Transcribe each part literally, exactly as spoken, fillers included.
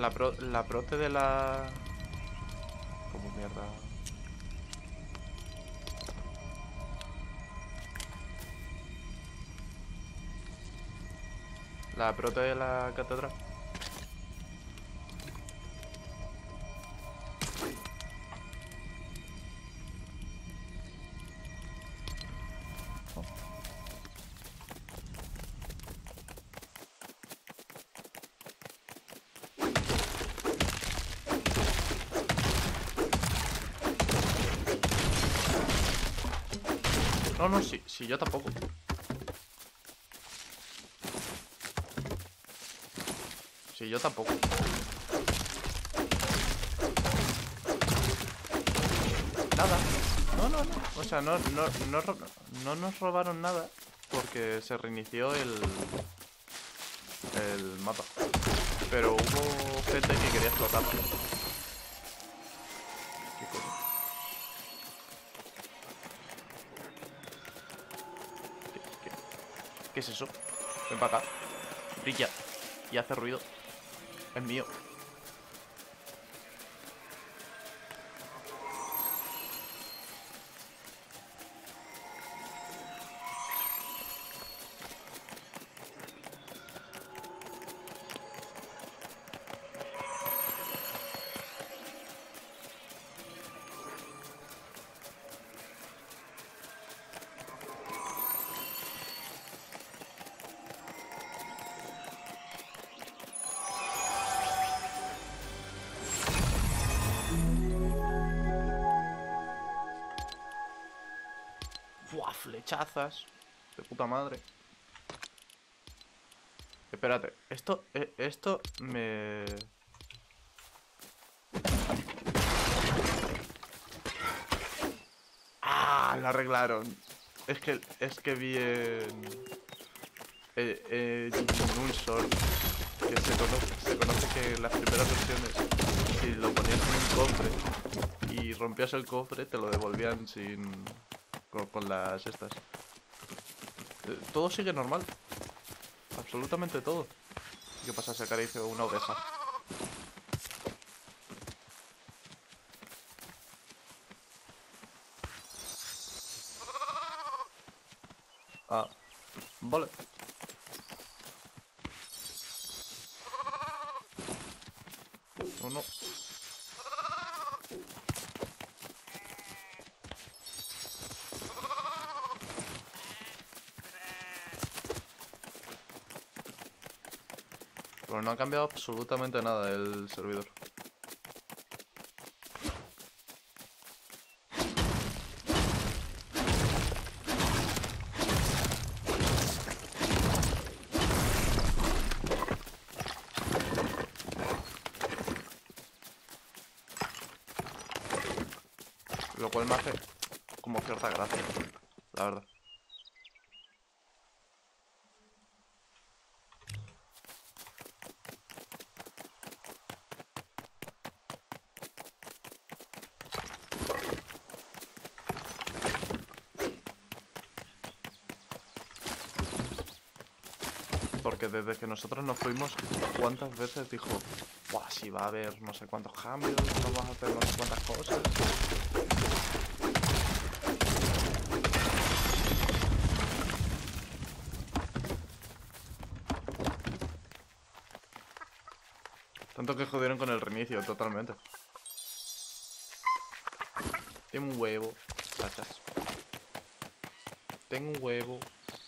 La, pro, la prote de la... ¿Cómo mierda? La prote de la catedral. No, no, sí, sí, yo tampoco. Sí, yo tampoco. Nada. No, no, no. O sea, no, no, no, ro- no nos robaron nada porque se reinició el, el mapa. Pero hubo gente que quería explotar. ¿Qué coño? ¿Qué, qué, qué es eso? Ven para acá. Brilla. Y hace ruido. Es mío. Buah, flechazas. De puta madre. Espérate. Esto, eh, esto me... Ah, lo arreglaron. Es que, es que vi en... Eh, eh, en un short que se conoce, se conoce que en las primeras versiones, si lo ponías en un cofre y rompías el cofre, te lo devolvían sin... con, con las estas. Eh, todo sigue normal. Absolutamente todo. ¿Qué pasa si acaricio una oveja? Ah, vale. No, no. Pero no ha cambiado absolutamente nada el servidor. Lo cual me hace como cierta gracia, la verdad. Porque desde que nosotros nos fuimos, ¿cuántas veces dijo, buah, si va a haber no sé cuántos cambios, vamos a hacer no sé cuántas cosas? Tanto que jodieron con el reinicio, totalmente. Tengo un huevo, chachas. Tengo un huevo.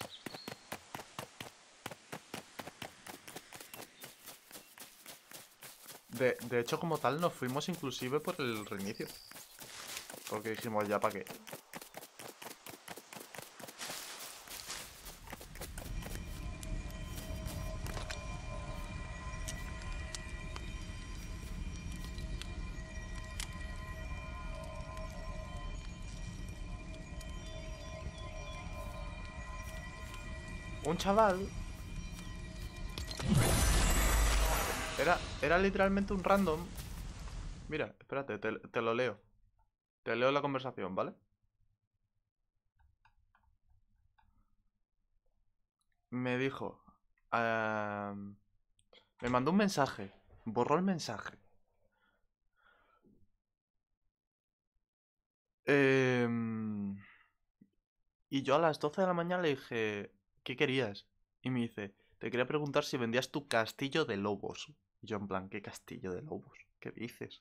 De, de hecho, como tal, nos fuimos inclusive por el reinicio. Porque dijimos, ya para qué. Un chaval... Era, era literalmente un random. Mira, espérate, te, te lo leo. Te leo la conversación, ¿vale? Me dijo... ehm, me mandó un mensaje. Borró el mensaje. Eh, y yo a las doce de la mañana le dije, ¿qué querías? Y me dice, te quería preguntar si vendías tu castillo de lobos. Y yo en plan, ¿qué castillo de lobos? ¿Qué dices?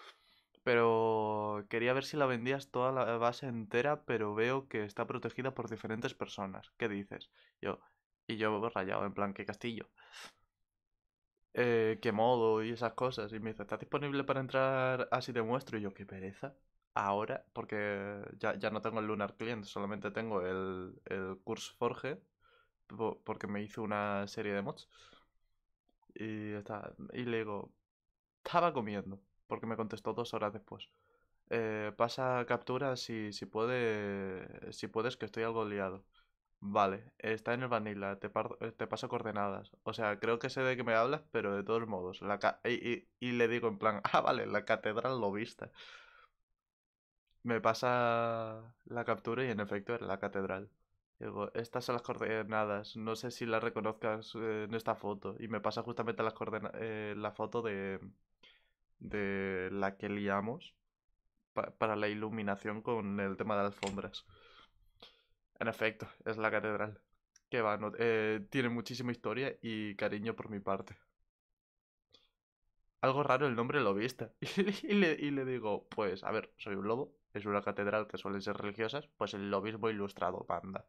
Pero quería ver si la vendías toda la base entera, pero veo que está protegida por diferentes personas. ¿Qué dices? Yo, y yo rayado, en plan, ¿qué castillo? Eh, ¿qué modo y esas cosas? Y me dice, ¿estás disponible para entrar así te muestro? Y yo, qué pereza. Ahora, porque ya, ya no tengo el Lunar Client, solamente tengo el, el Curse Forge, po- porque me hizo una serie de mods. Y, está, y le digo, estaba comiendo, porque me contestó dos horas después. Eh, pasa captura si, si puede, si puedes, que estoy algo liado. Vale, está en el Vanilla, te, par- eh, te paso coordenadas. O sea, creo que sé de qué me hablas, pero de todos modos. La ca- y, y- y le digo en plan, ah, vale, la catedral lo viste. Me pasa la captura y en efecto era la catedral. Digo, estas son las coordenadas, no sé si las reconozcas eh, en esta foto. Y me pasa justamente las coordena- eh, la foto de, de la que liamos pa- para la iluminación con el tema de alfombras. En efecto, es la catedral. Que va, no- eh, tiene muchísima historia y cariño por mi parte. Algo raro el nombre lo viste. Y le, y le digo, pues, a ver, soy un lobo, es una catedral que suelen ser religiosas, pues el lobismo ilustrado, panda.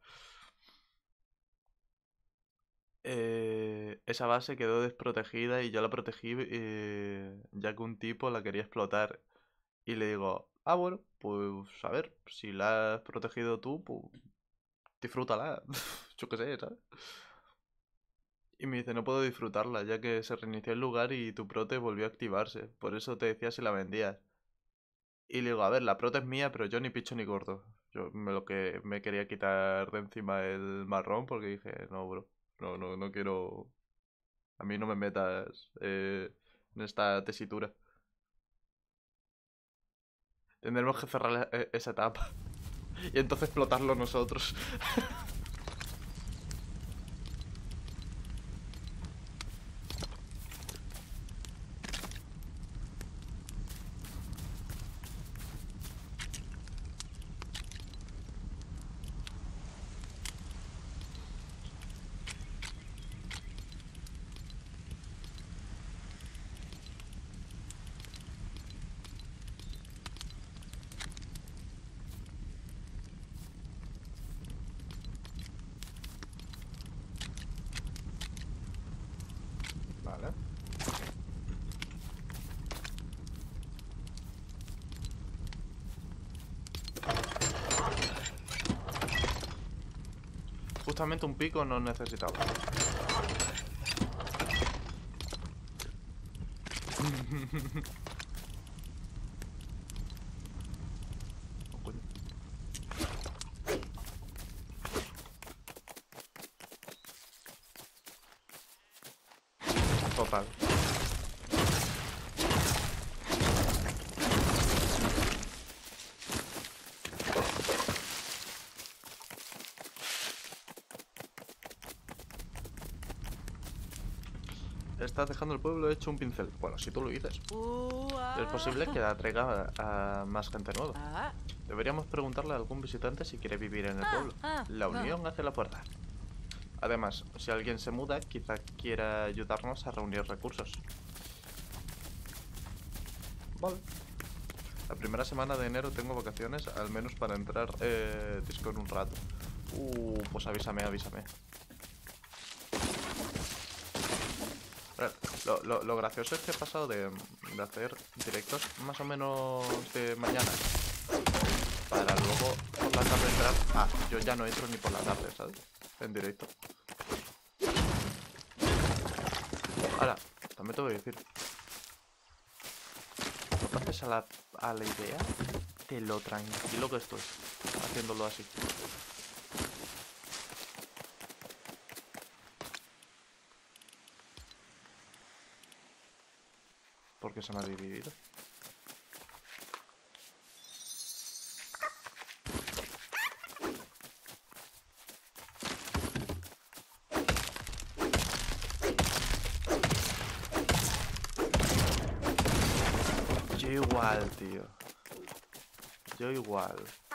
Eh, esa base quedó desprotegida y yo la protegí eh, ya que un tipo la quería explotar. Y le digo, ah, bueno, pues a ver, si la has protegido tú, pues disfrútala. Yo qué sé, ¿sabes? Y me dice, no puedo disfrutarla, ya que se reinició el lugar y tu prote volvió a activarse. Por eso te decía si la vendías. Y le digo, a ver, la prote es mía, pero yo ni picho ni gordo. Yo me lo que me quería quitar de encima el marrón porque dije, no, bro, no, no, no quiero. A mí no me metas eh, en esta tesitura. Tendremos que cerrar e- esa etapa. Y entonces explotarlo nosotros. Vale. Justamente un pico no necesitaba. Oh, coño. Total. Estás dejando el pueblo hecho un pincel. Bueno, si tú lo dices. Es posible que atraiga a, a más gente nueva. Deberíamos preguntarle a algún visitante si quiere vivir en el pueblo. La unión hace la fuerza. Además, si alguien se muda, quizá quiera ayudarnos a reunir recursos. Vale. La primera semana de enero tengo vacaciones, al menos para entrar eh, Discord un rato. Uh, pues avísame, avísame. Pero Lo, lo, lo gracioso es que he pasado de, de hacer directos más o menos de mañana para luego por la tarde entrar. Ah, yo ya no entro ni por la tarde, ¿sabes? En directo. Ahora, también te voy a decir, no pases a la, a la idea de lo tranquilo que estoy haciéndolo así. Porque se me ha dividido. Yo igual, tío. Yo igual.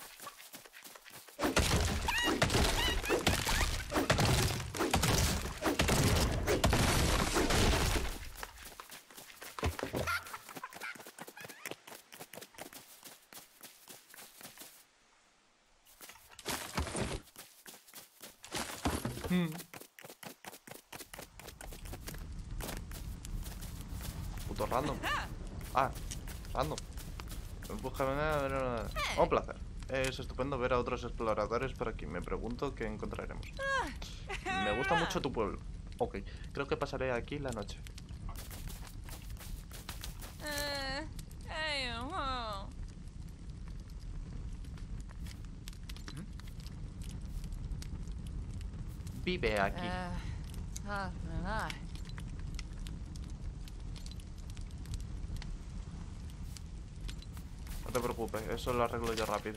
Hmm. Puto random. Ah, random. Búscame nada. Un placer. Es estupendo ver a otros exploradores por aquí. Me pregunto qué encontraremos. Me gusta mucho tu pueblo. Ok, creo que pasaré aquí la noche. Vive aquí. No te preocupes, eso lo arreglo yo rápido.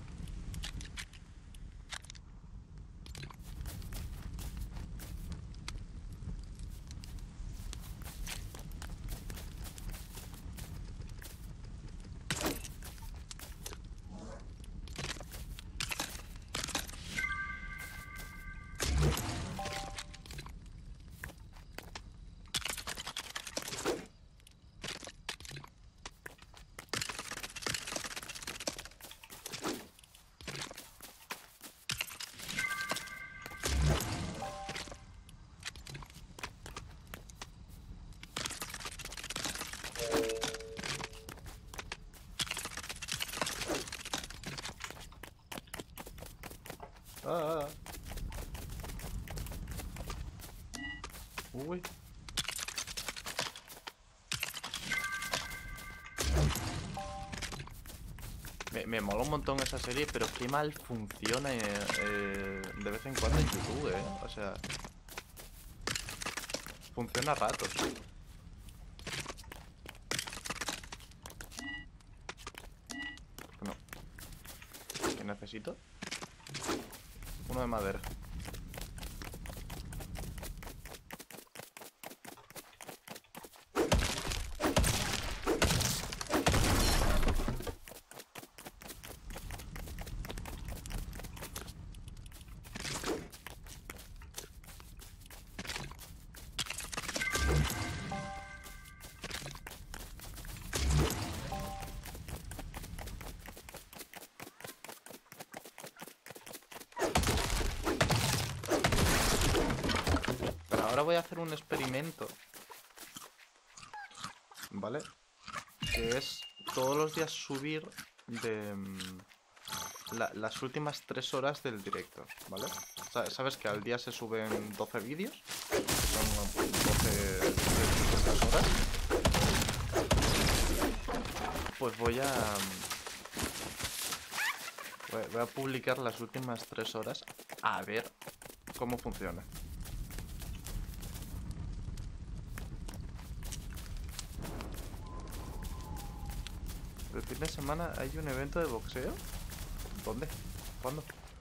Ah. Uy. Me, me mola un montón esa serie, pero qué mal funciona eh, eh, de vez en cuando en YouTube, eh. O sea, funciona a ratos. No. ¿Qué necesito? Uno de madera. Ahora voy a hacer un experimento, ¿vale? Que es todos los días subir de mm, la, las últimas tres horas del directo, ¿vale? Sabes que al día se suben doce vídeos, que son doce horas. Pues voy a, mm, voy a publicar las últimas tres horas a ver cómo funciona. El fin de semana hay un evento de boxeo. ¿Dónde? ¿Cuándo?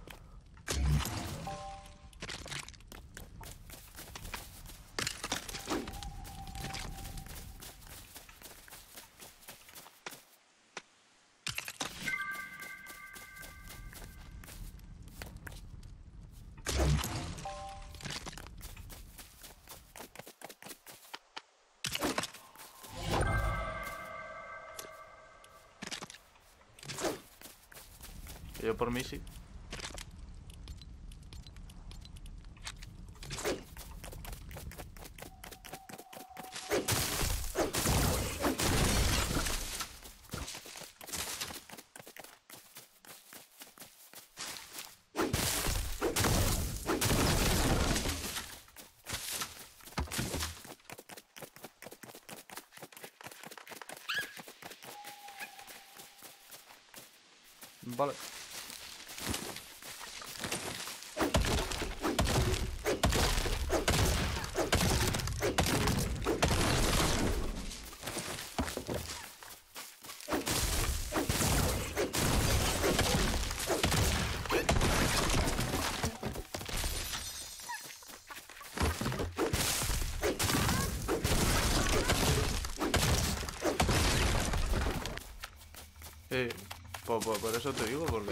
Yo por mí sí. Vale. Sí, por, por, por eso te digo, porque...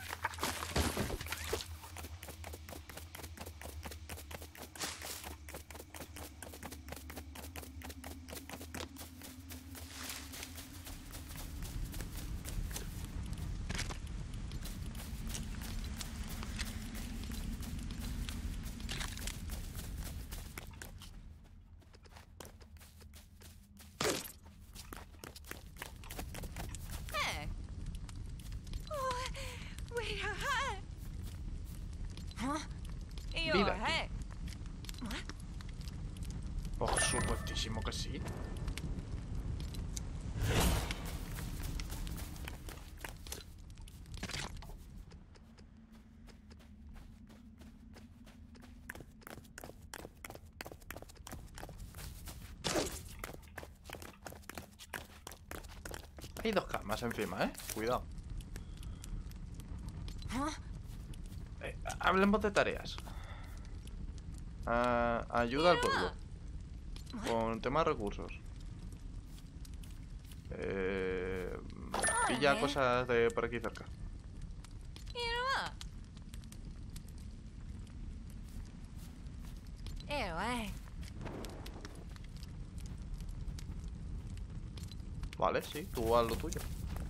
Vive aquí. Por supuestísimo que sí. Hay dos camas encima, ¿eh? Cuidado. Eh, hablemos de tareas. Uh, ayuda al pueblo. Con tema de recursos. Eh, pilla cosas de por aquí cerca. Vale, sí, tú haz lo tuyo.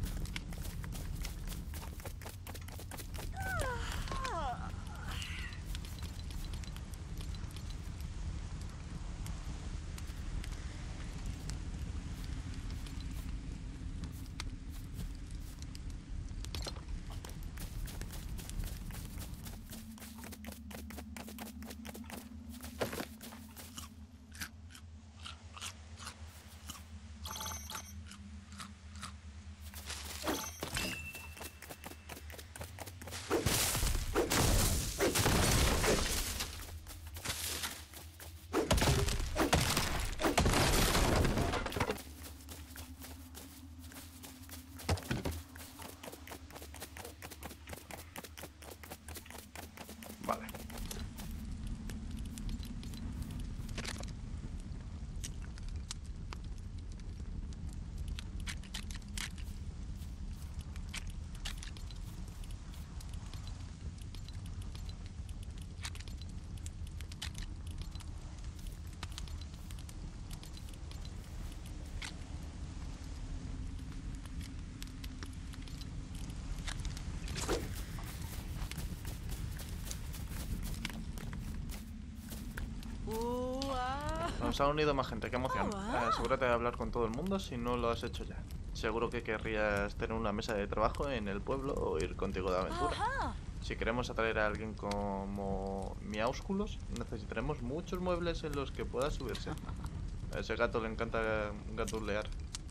Vale. Nos ha unido más gente, qué emoción. Eh, asegúrate de hablar con todo el mundo si no lo has hecho ya. Seguro que querrías tener una mesa de trabajo en el pueblo o ir contigo de aventura. Si queremos atraer a alguien como Miaúsculos, necesitaremos muchos muebles en los que pueda subirse. A ese gato le encanta gatulear.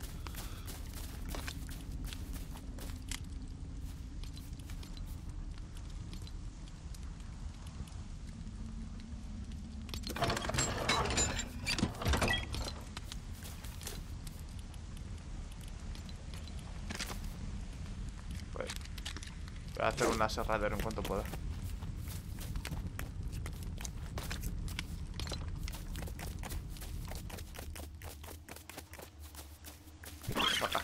Voy a hacer un aserradero en cuanto pueda. Acá.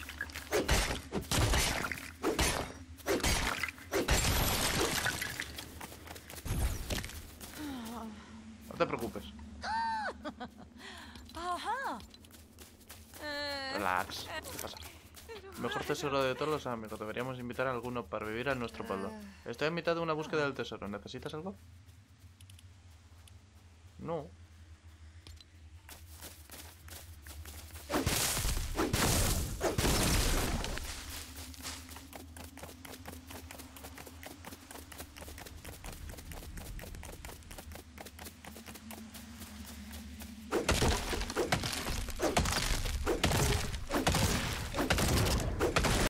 No te preocupes. Relax. ¿Qué pasa? Mejor tesoro de todos los amigos. Deberíamos invitar a alguno para vivir a nuestro pueblo. Estoy en mitad de una búsqueda del tesoro. ¿Necesitas algo? No.